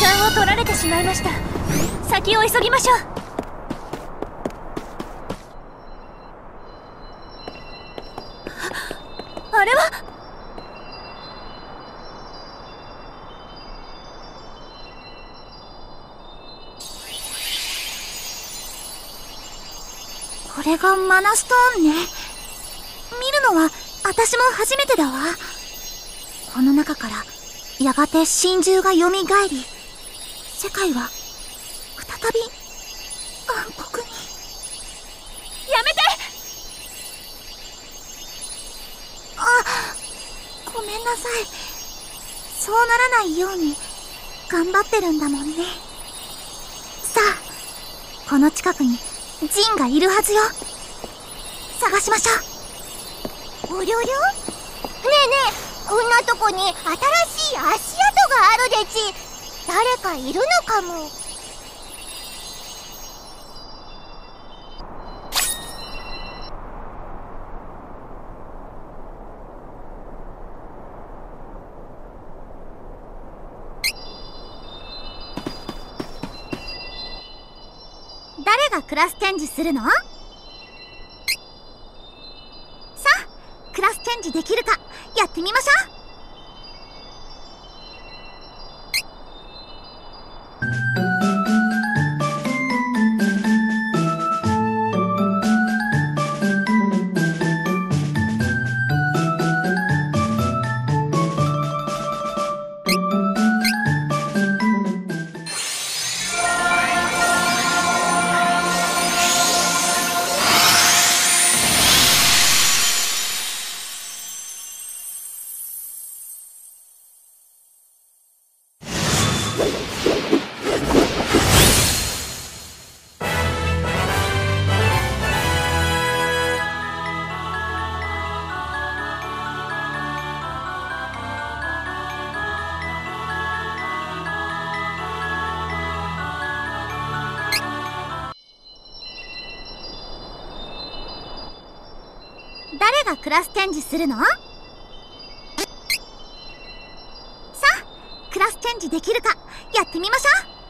間を取られてしまいました。先を急ぎましょう。あれは。 これがマナストーンね。見るのは私も初めてだわ。この中からやがて真珠が蘇り、世界は再び暗黒に。 やめて。 ごめんなさい。そうならないように頑張ってるんだもんね。さあ、この近くにジンがいるはずよ。探しましょう。 おりょりょ。ねえねえ、こんなとこに新しい足跡があるでち。誰かいるのかも。 誰がクラスチェンジするの？さあ、クラスチェンジできるかやってみましょう。誰がクラスチェンジするの？さあ、クラスチェンジできるかやってみましょう。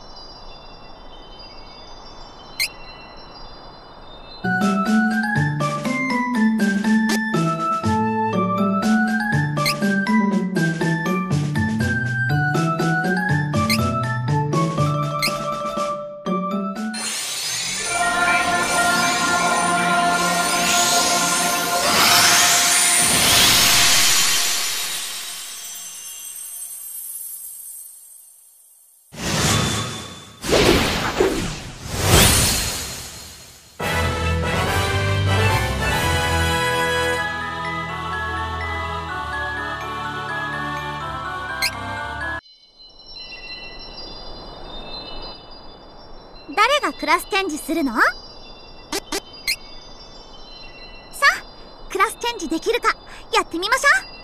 誰がクラスチェンジするの？さあ、クラスチェンジできるかやってみましょう。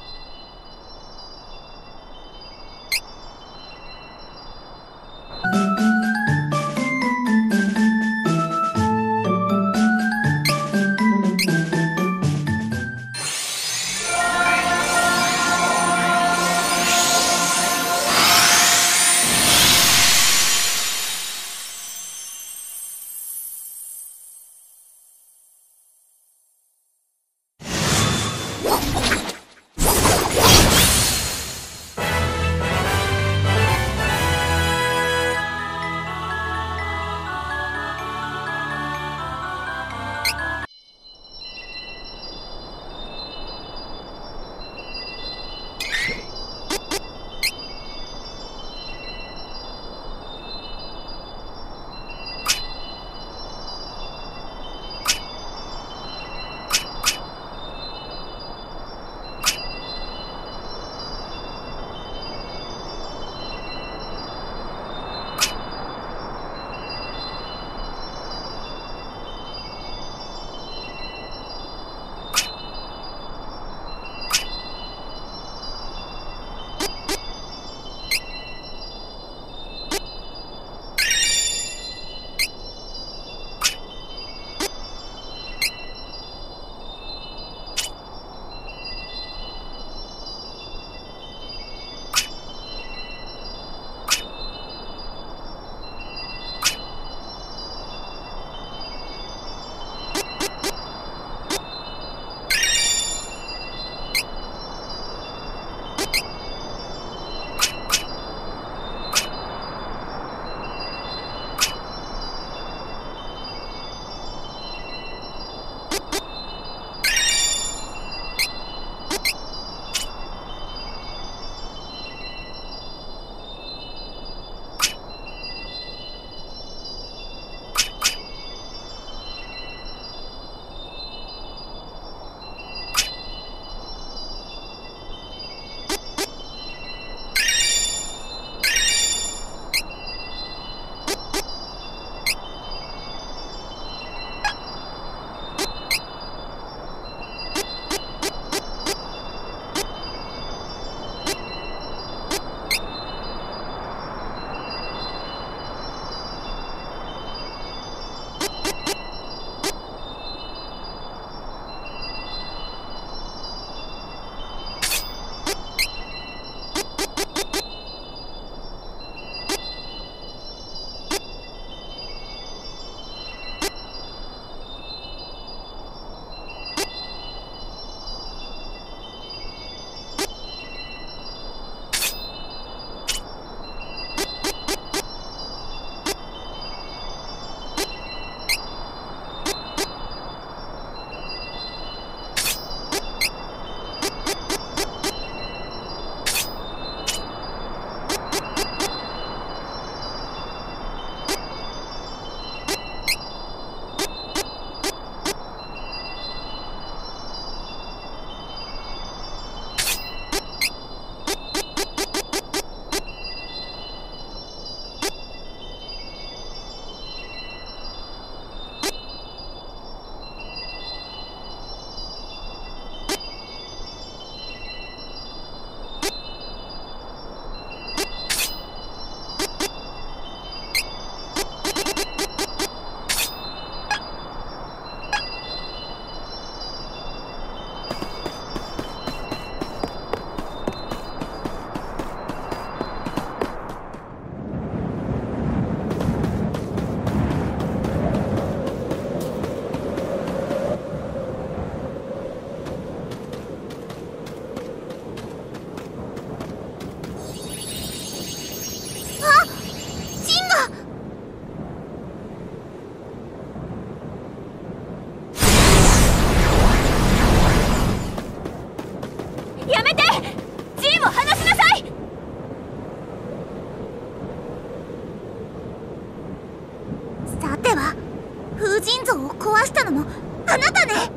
風神像を壊したのもあなたね。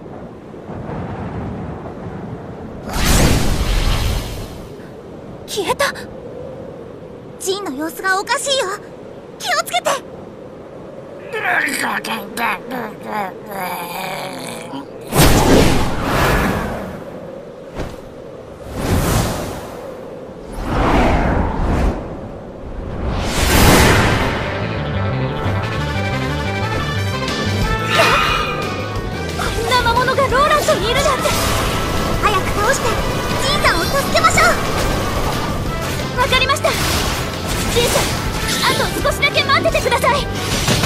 消えた。 ジンの様子がおかしいよ。気をつけて。 ローランドにいるなんて。 早く倒してジンさんを助けましょう。 わかりました。ジンさん、あと少しだけ待っててください。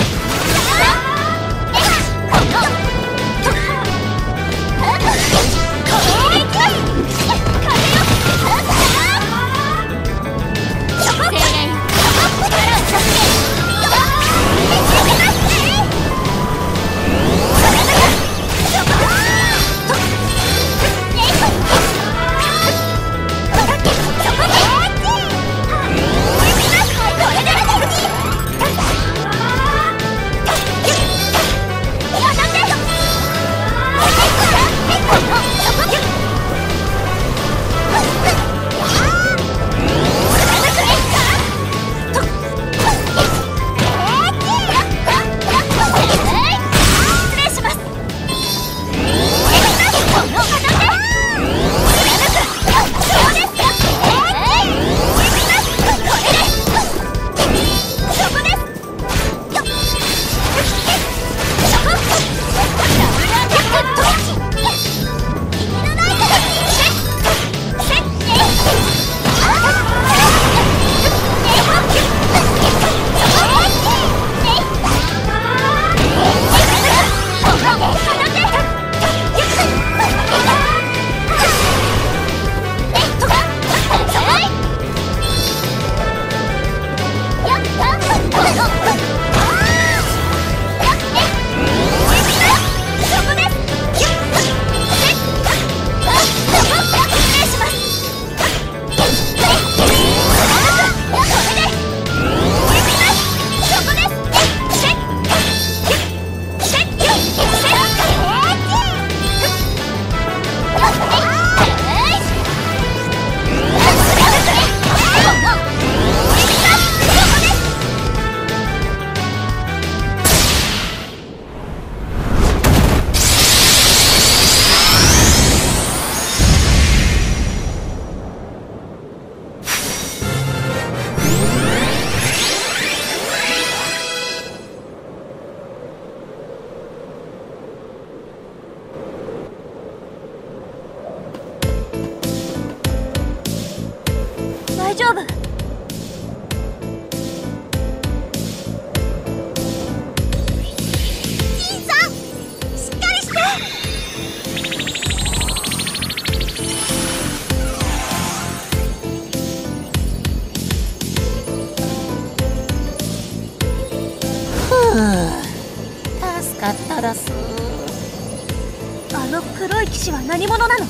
大丈夫。 ジンさん、しっかりして。 助かっただす。 あの黒い騎士は何者なの？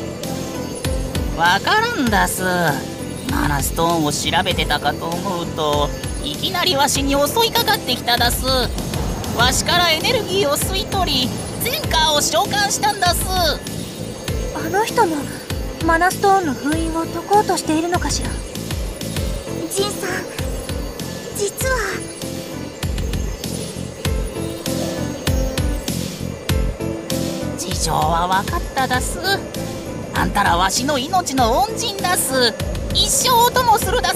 わからんだす。マナストーンを調べてたかと思うと、いきなりわしに襲いかかってきただす。わしからエネルギーを吸い取り、ゼンカーを召喚したんだす。 あの人もマナストーンの封印を解こうとしているのかしら。 ジンさん、実は事情はわかっただす。あんたらわしの命の恩人だす。一生お供するだす。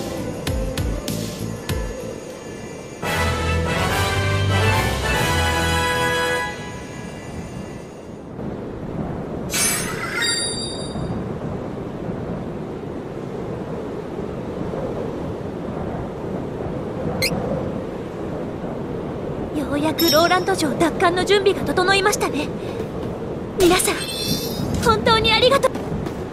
ようやくローランド城奪還の準備が整いましたね。皆さん本当にありがとう。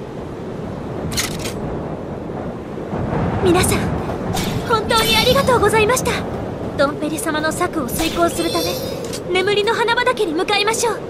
皆さん本当にありがとうございました。ドンペリ様の策を遂行するため眠りの花畑に向かいましょう。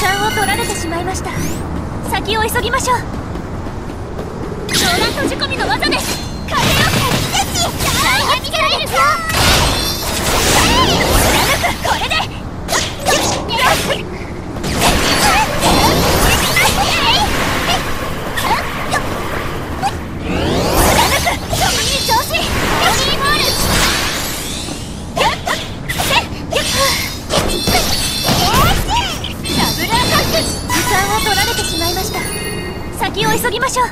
間を取られてしまいました。先を急ぎましょう。ローラン閉じ込みの技で風をダイヤミサイル貫くこれで取られてしまいました。先を急ぎましょう。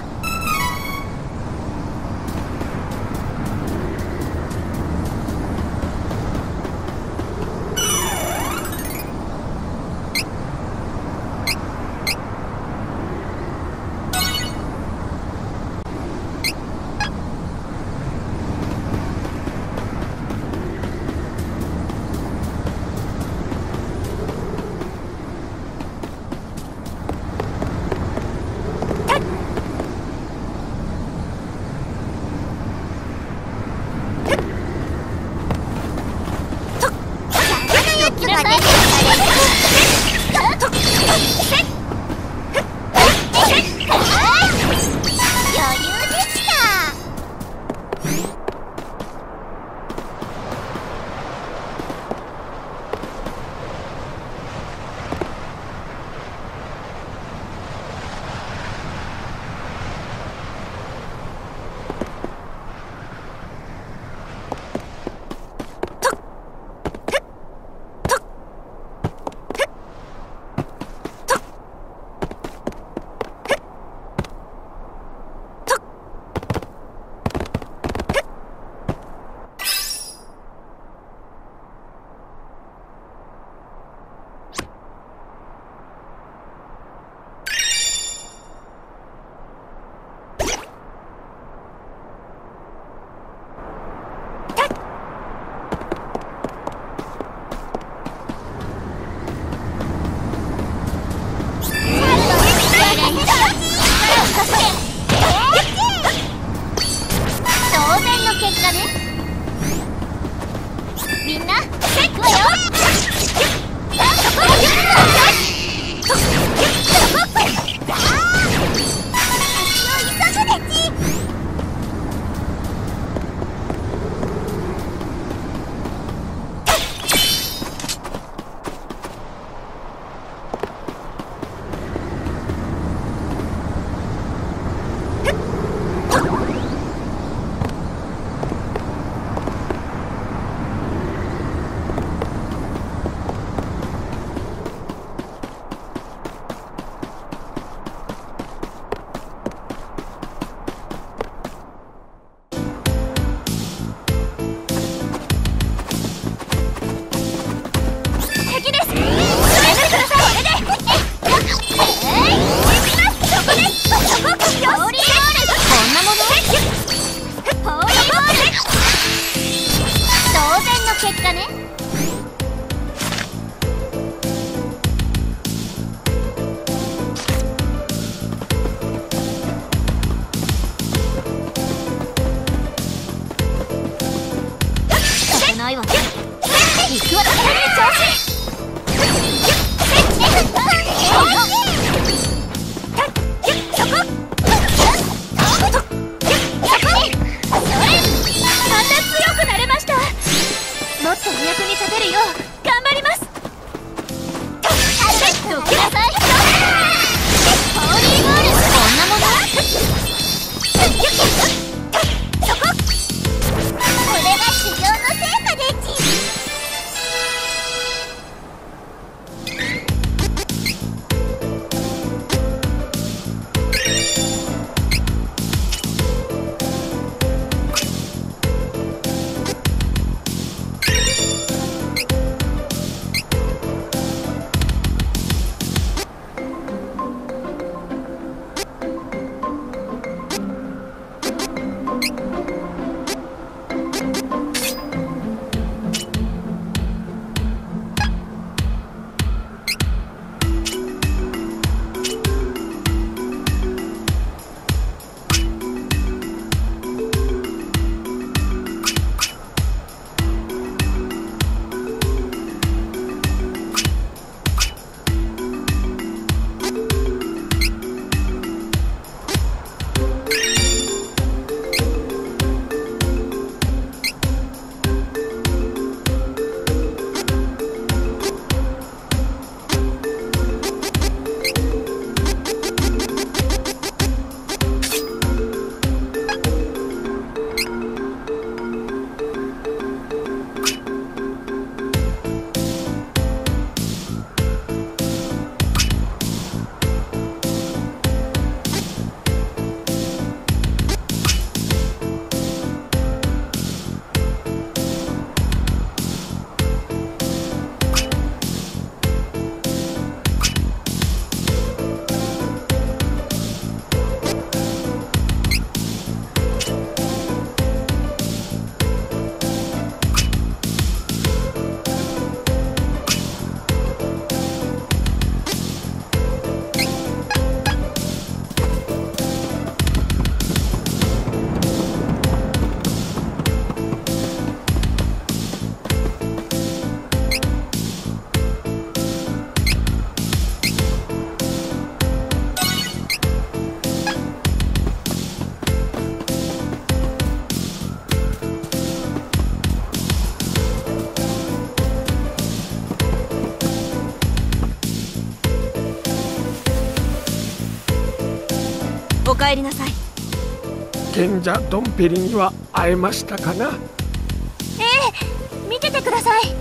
帰りなさい。 賢者ドンペリには会えましたかな？ 見ててください。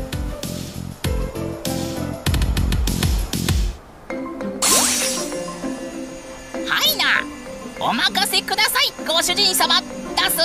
はいな、お任せくださいご主人様。出す。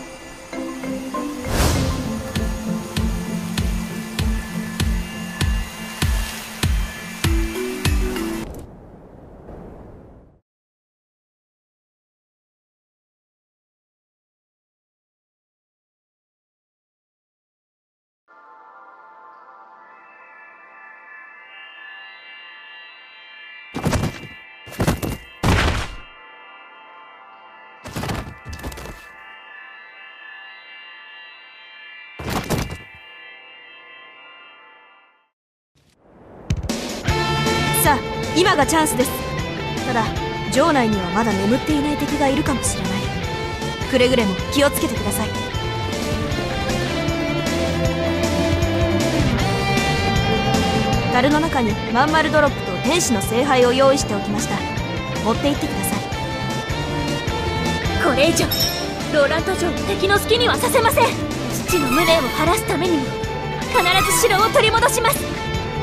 さあ、今がチャンスです。ただ城内にはまだ眠っていない敵がいるかもしれない。くれぐれも気をつけてください。樽の中にまん丸ドロップと天使の聖杯を用意しておきました。持って行ってください。 これ以上ローラント城を敵の好きにはさせません。父の無念を晴らすためにも必ず城を取り戻します。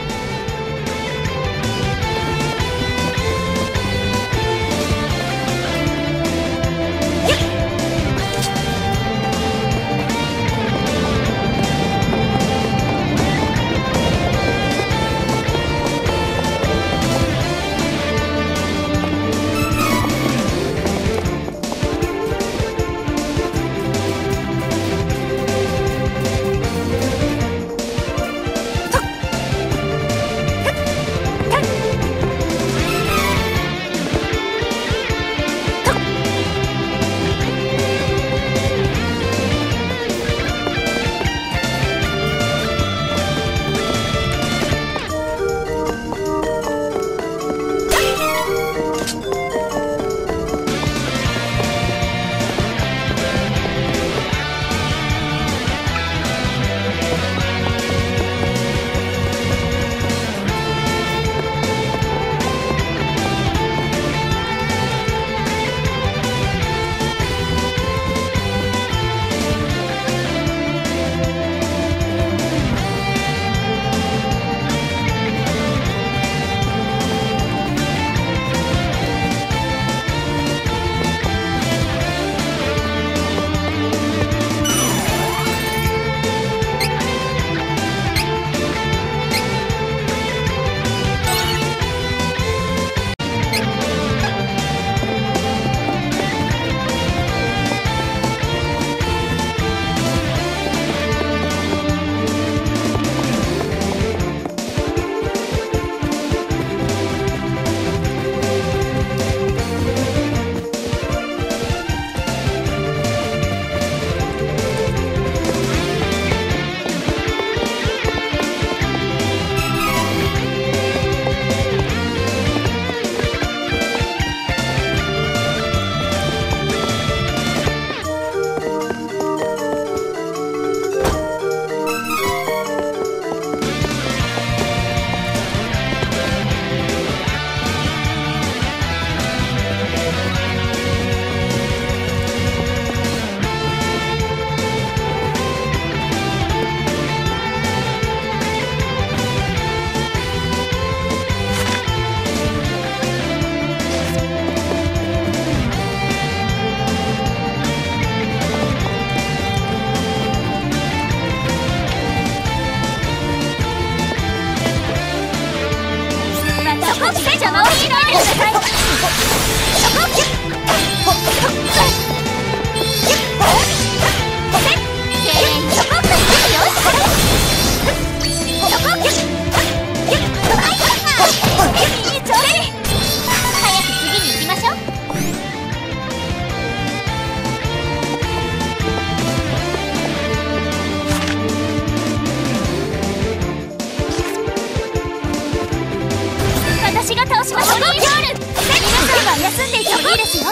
休んでいてもいいですよ。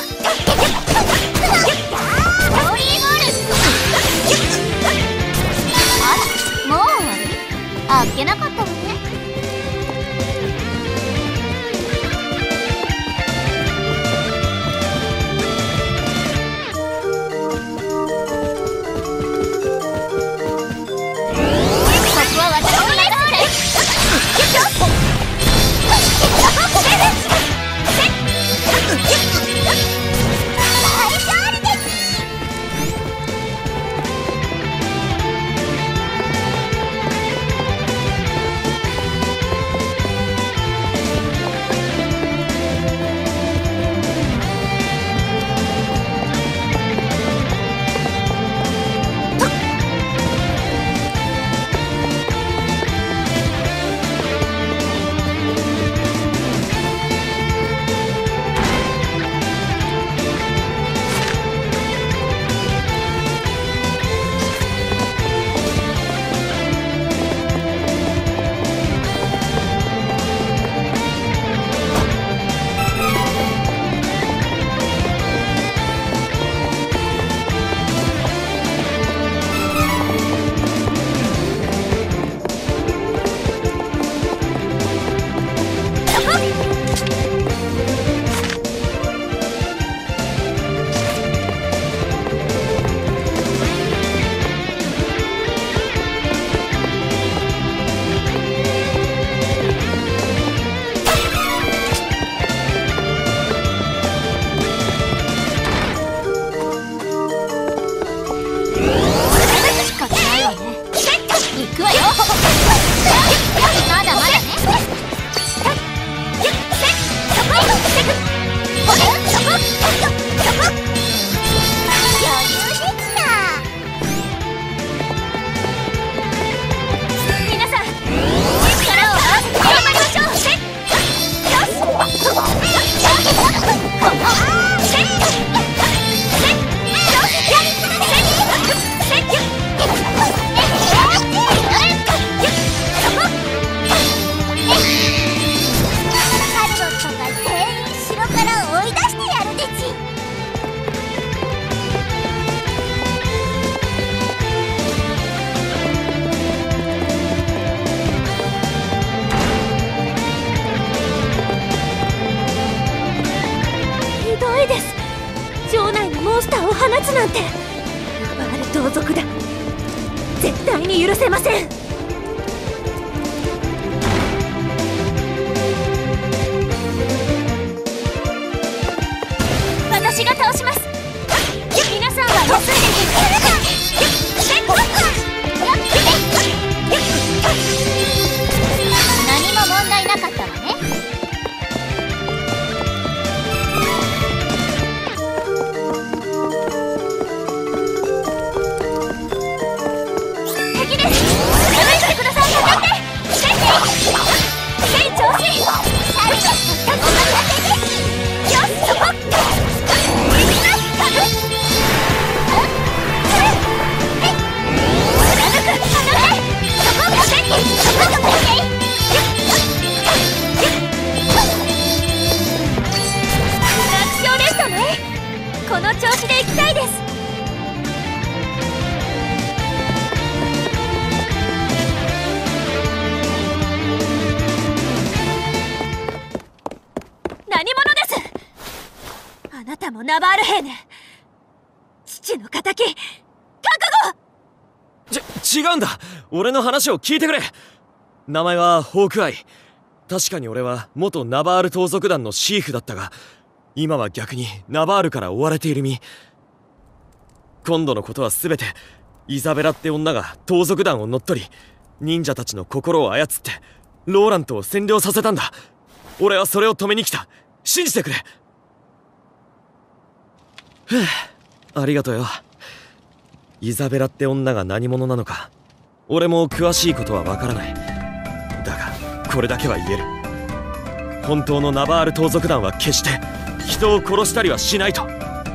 あら、もう終わり？あっけなかったわね。 スターを放つなんて。ナバール盗賊だ。絶対に許せません。私が倒します。皆さんは休んでいてください。 何も問題なかったわね。 敵です。離してください。当たって。調子。よし、そこ。この調子で行きたいです。何者です。あなたもナバール兵ね。父の敵、覚悟。 違うんだ。俺の話を聞いてくれ。名前はホークアイ。確かに俺は元ナバール盗賊団のシーフだったが、今は逆にナバールから追われている身。今度のことは全てイザベラって女が盗賊団を乗っ取り、忍者たちの心を操ってローラントを占領させたんだ。俺はそれを止めに来た。信じてくれ。ふぅ、ありがとうよ。イザベラって女が何者なのか俺も詳しいことはわからない。だがこれだけは言える。本当のナバール盗賊団は決して人を殺したりはしないと。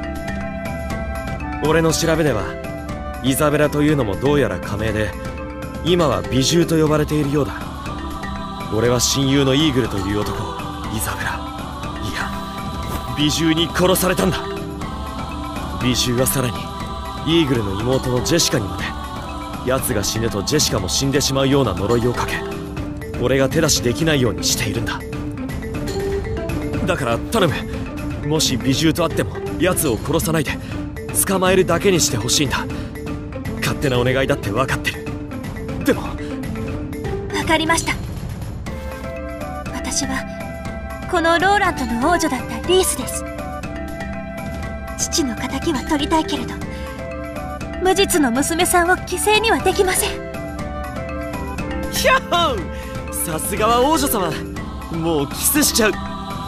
俺の調べではイザベラというのもどうやら仮名で、今は美獣と呼ばれているようだ。俺は親友のイーグルという男をイザベラ、いや美獣に殺されたんだ。美獣はさらにイーグルの妹のジェシカにまで、奴が死ぬとジェシカも死んでしまうような呪いをかけ、俺が手出しできないようにしているんだ。だから頼む、もし美獣と会っても奴を殺さないで捕まえるだけにしてほしいんだ。勝手なお願いだって分かってる。でもわかりました。私はこのローラントの王女だったリースです。父の敵は取りたいけれど、無実の娘さんを犠牲にはできません。 ヤッホー、さすがは王女様。もうキスしちゃう。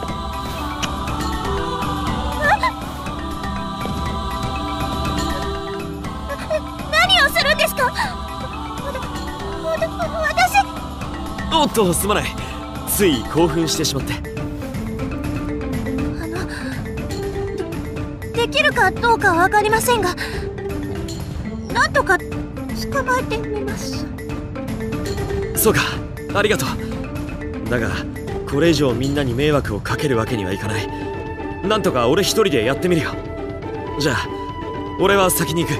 何をするんですか。私。 おっと、すまない。つい興奮してしまって。 できるかどうかは分かりませんが、なんとか捕まえてみます。 そうか、ありがとう。だがこれ以上みんなに迷惑をかけるわけにはいかない。なんとか俺一人でやってみるよ。じゃあ俺は先に行く。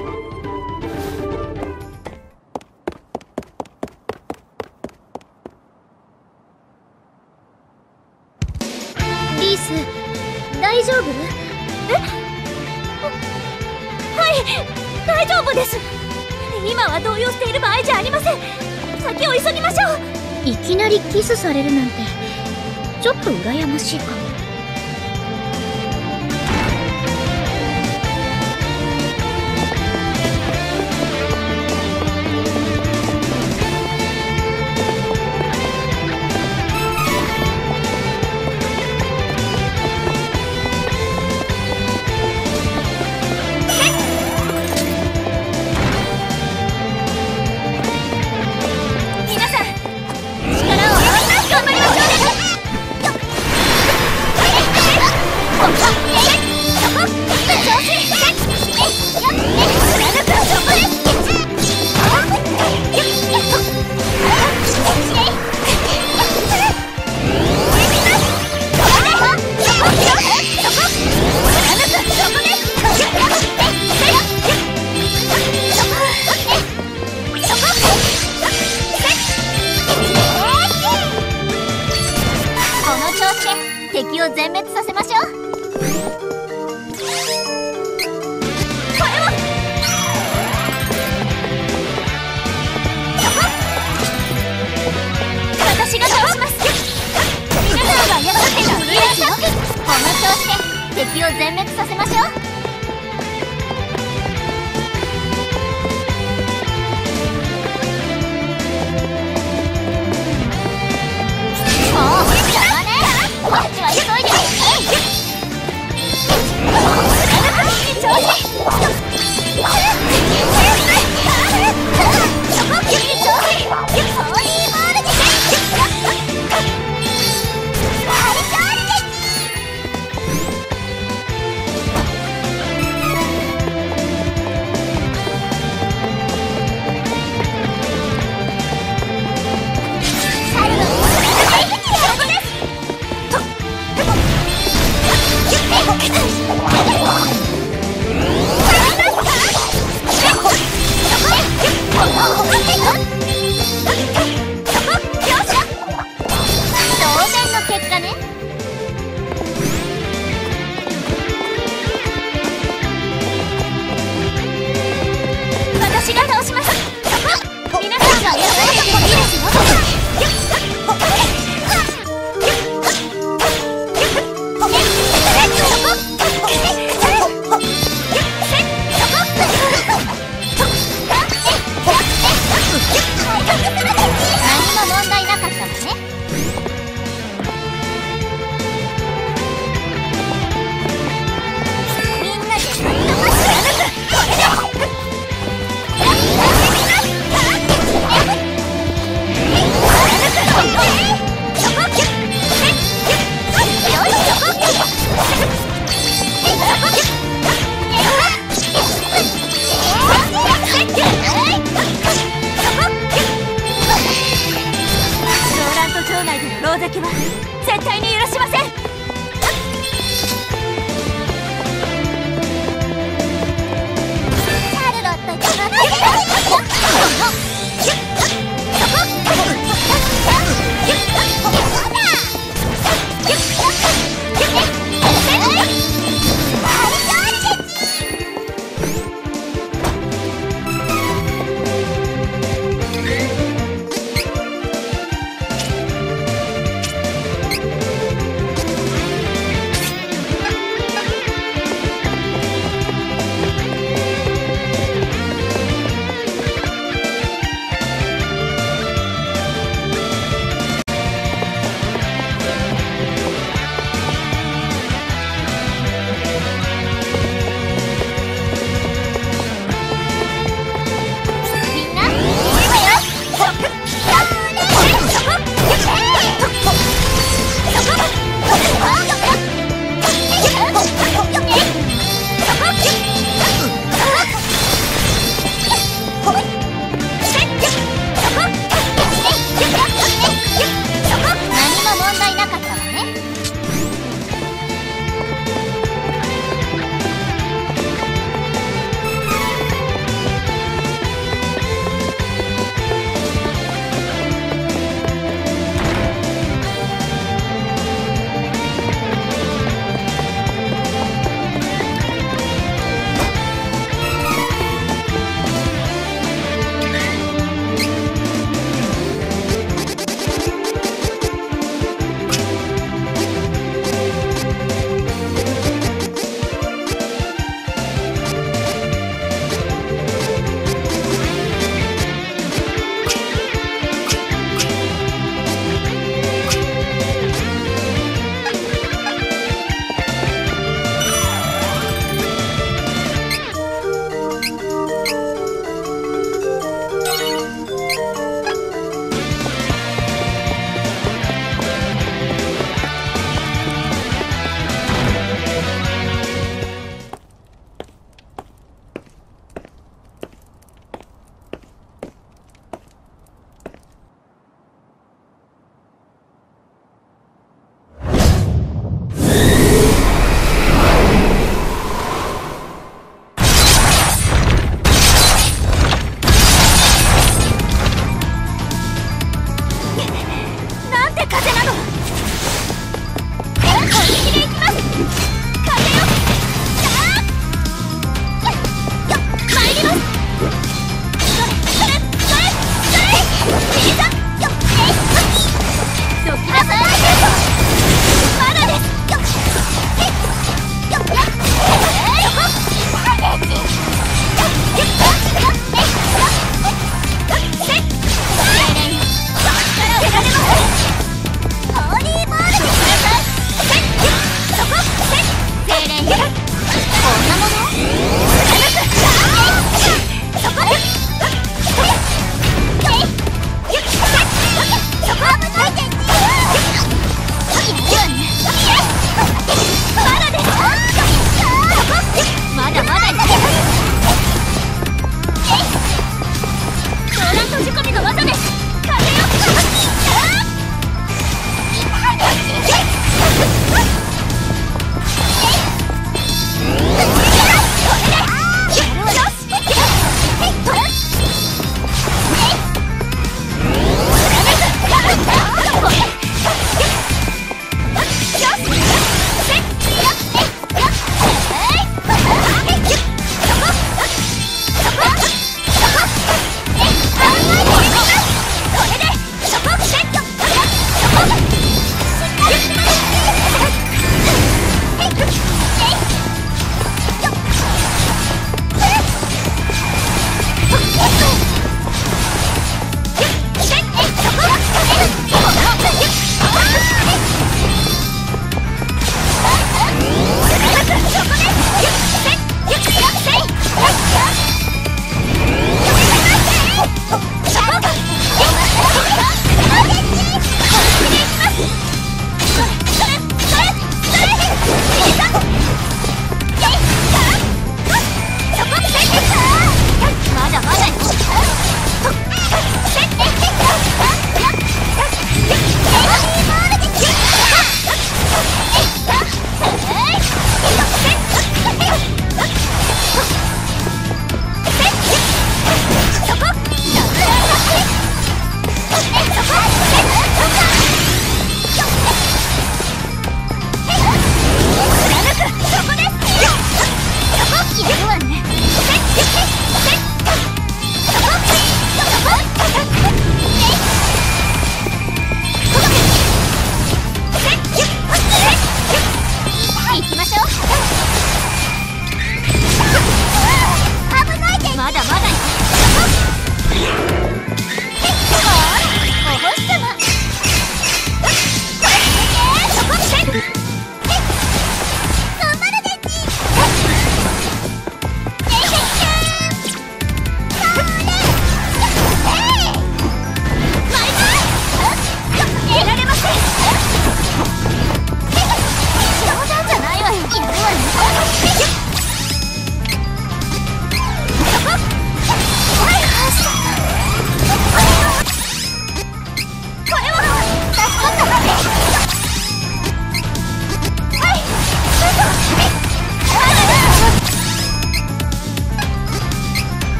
リース、大丈夫？ はい、大丈夫です。今は動揺している場合じゃありません。先を急ぎましょう。 いきなりキスされるなんてちょっと羨ましいかも。 敵を全滅させましょう。 を全滅させましょう。もう邪魔ね。こっちは急いで。調子。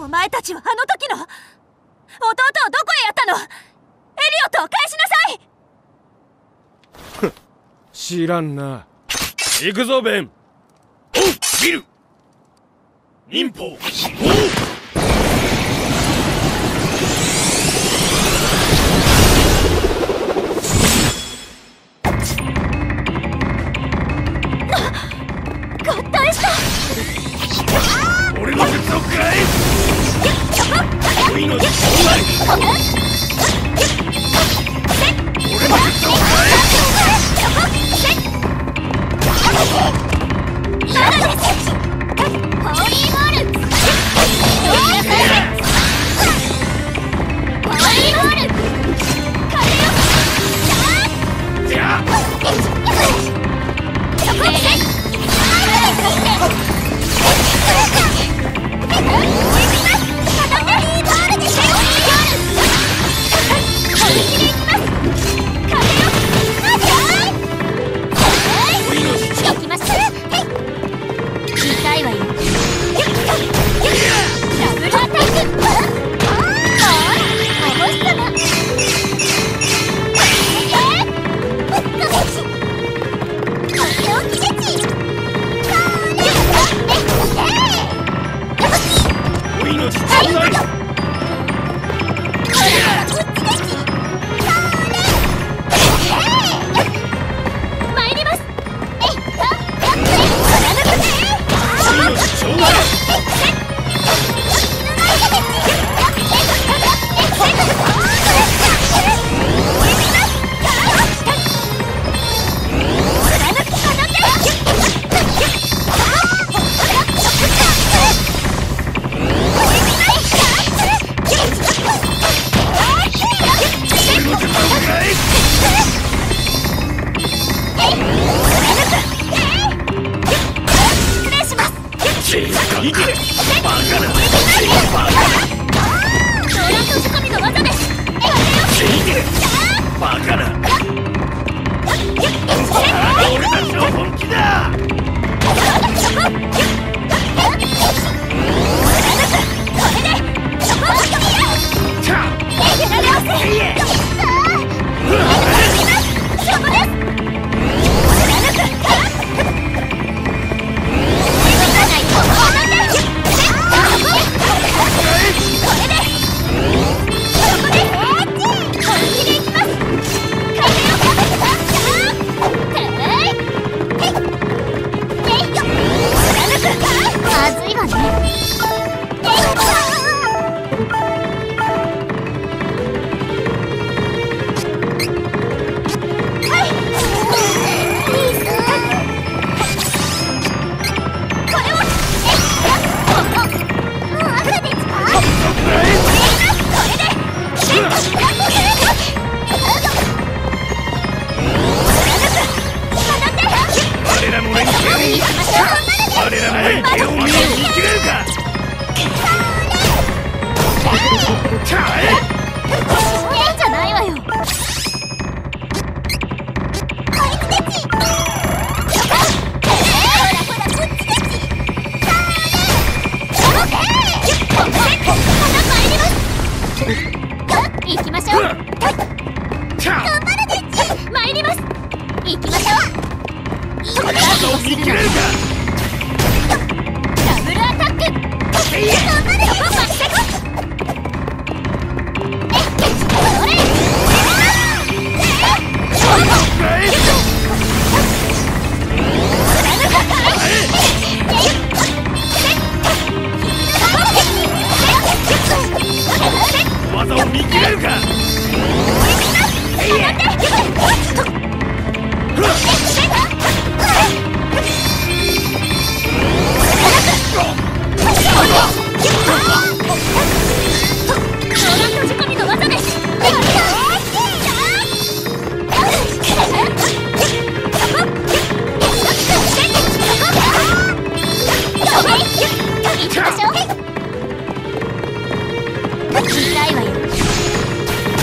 お前たちはあの時の弟をどこへやったの？エリオットを返しなさい。 知らんな。 行くぞベン。 おう見る忍法死亡。 合体した。 俺の術を食らえ。恋の術を食らえ。俺の術を食らえ。 ホーリーボール。ホーリーボール。 じゃあ痛いわよ。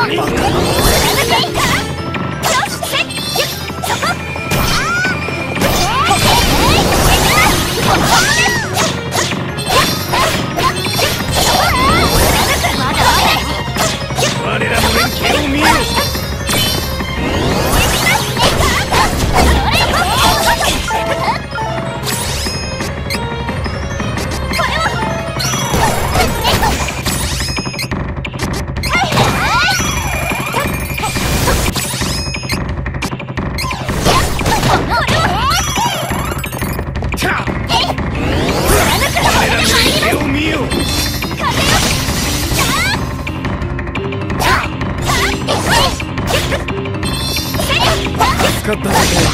我らの連携を見よ。 使ったね。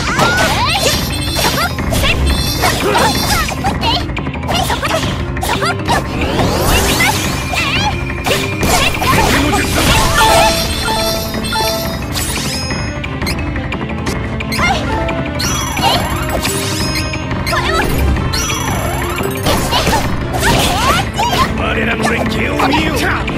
我らの連携を見よ。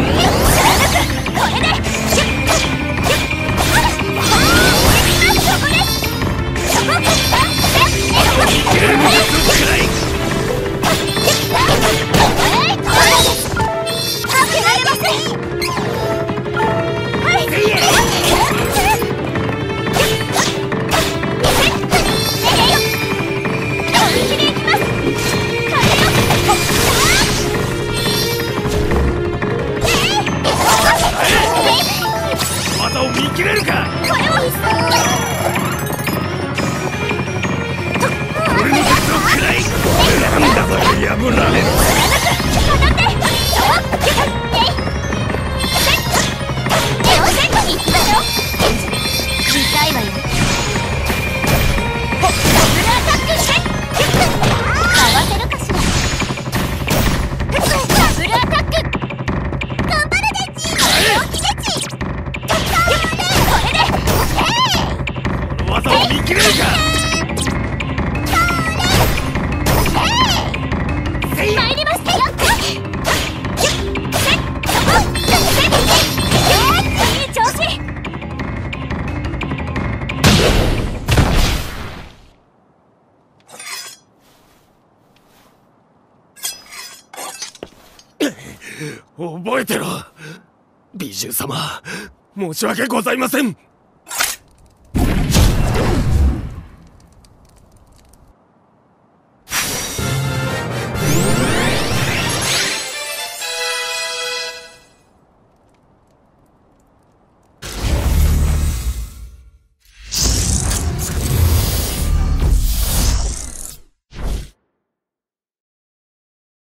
技を見切れるか。俺の鉄を食らい。なんだぞ破られる。 痛いわよ。かわせるかしら。ダブルアタック。頑張るでち。これで。 この技を見切れるか。 参りますよ。いい調子。 覚えてろ。美獣様、申し訳ございません。